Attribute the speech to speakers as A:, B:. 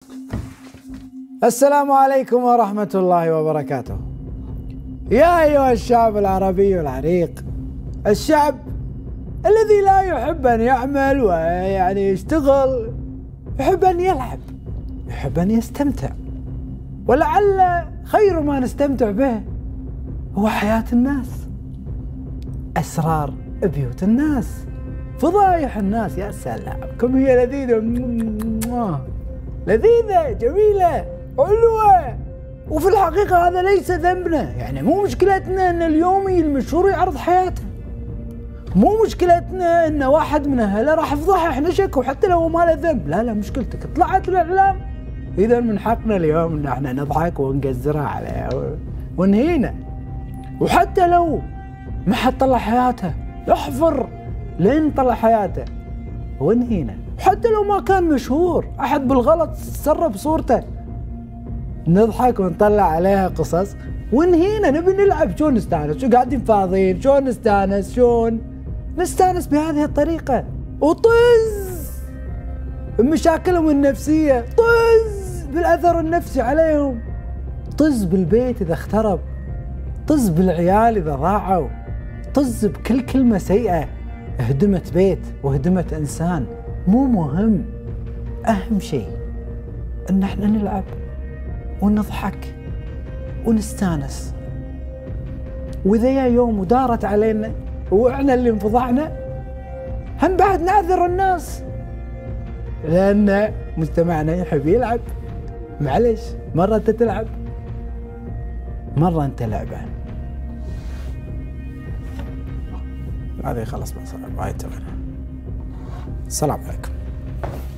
A: السلام عليكم ورحمة الله وبركاته. يا أيها الشعب العربي العريق، الشعب الذي لا يحب أن يعمل ويعني يشتغل، يحب أن يلعب، يحب أن يستمتع، ولعل خير ما نستمتع به هو حياة الناس، أسرار بيوت الناس، فضايح الناس. يا سلام كم هي لذيذة، لذيذة جميلة حلوة. وفي الحقيقة هذا ليس ذنبنا، يعني مو مشكلتنا ان اليومي المشهور يعرض حياته، مو مشكلتنا ان واحد من اهله راح يفضحه نشك وحتى لو ما له ذنب. لا مشكلتك طلعت الاعلام، اذا من حقنا اليوم ان احنا نضحك ونقزرها عليه ونهينا. وحتى لو ما حد طلع حياته يحفر لين طلع حياته ونهينا. وحتى لو ما كان مشهور، احد بالغلط سرب صورته، نضحك ونطلع عليها قصص ونهينا. نبي نلعب، شلون نستانس؟ شو قاعدين فاضيين؟ شلون نستانس؟ شلون نستانس بهذه الطريقة؟ وطز بمشاكلهم النفسية، طز بالأثر النفسي عليهم، طز بالبيت إذا اخترب، طز بالعيال إذا ضاعوا، طز بكل كلمة سيئة هدمت بيت وهدمت إنسان. مو مهم، أهم شيء إن احنا نلعب ونضحك ونستانس. وإذا يا يوم ودارت علينا وإحنا اللي انفضحنا، هم بعد نعذر الناس، لأن مجتمعنا يحب يلعب. معلش، مرة أنت تلعب، مرة أنت لعبان. هذه خلاص ما صار، ما يتبعنا. السلام عليكم.